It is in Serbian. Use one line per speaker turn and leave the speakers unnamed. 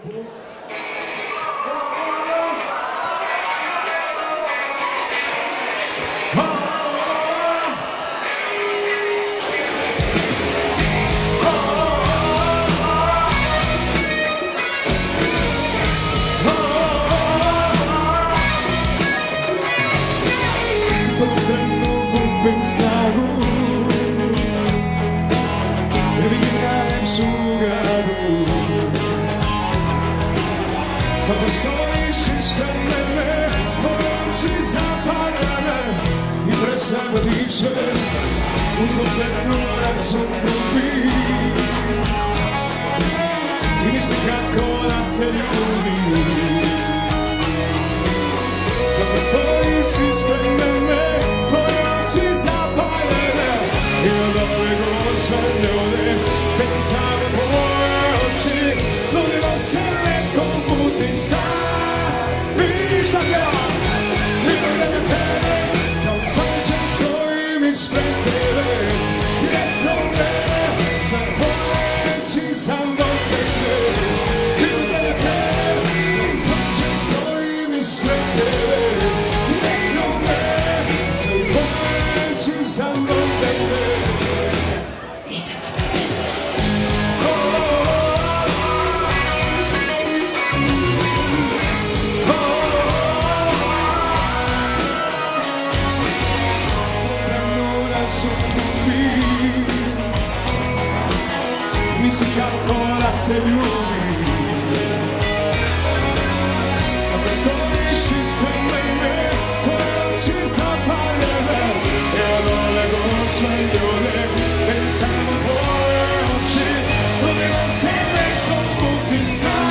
Pensavo eliminare il sugaru, quando stoji sisteme me, poci zapalane i presano dice un governo razumbi i mi se kako da te ljubi, quando stoji sisteme me, si zapaljene i od ove gošaljone pensavo tvoje oči nudilo se nekom puti sad vidiš da pjevam i da ne tebe kao sunčan stojim ispred tebe jedno vreme za tvoje oči sam do tebe i da ne tebe kao sunčan stojim ispred tebe jedno vreme za tvoje Sam do tebe idemo da Ranura su ljubi mislim kako da te ljubim kako stojiš ispred mene tvoje oči zapaljene Sanjole, pensavo tvoje oči, doveva se nekom puti sad